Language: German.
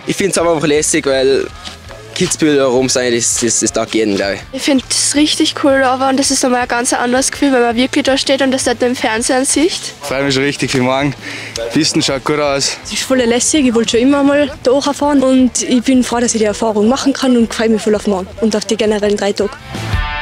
Ich finde es einfach lässig, weil Kitzbühel herum sein, das taugt jeden, glaube ich. Ich finde es richtig cool, aber das ist nochmal ein ganz anderes Gefühl, wenn man wirklich da steht und das nicht nur im Fernsehen sieht. Ich freue mich schon richtig für morgen. Die Pisten schaut gut aus. Es ist voll lässig, ich wollte schon immer mal da hochfahren und ich bin froh, dass ich die Erfahrung machen kann und freue mich voll auf morgen und auf die generellen 3 Tage.